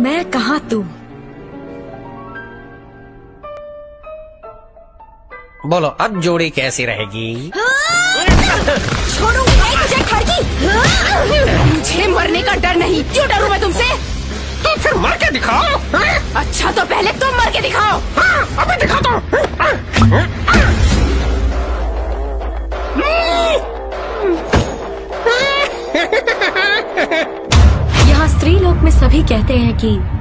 मैं कहाँ तू? बोलो अब जोड़ी कैसी रहेगी? छोड़ूंगी नहीं तुझे खड़की। मुझे मरने का डर नहीं, क्यों डरूं मैं तुमसे? तो फिर मर के दिखाओ। अच्छा तो पहले तुम मर के दिखाओ। अभी दिखा दो। यहाँ स्त्रीलोक में सभी कहते हैं कि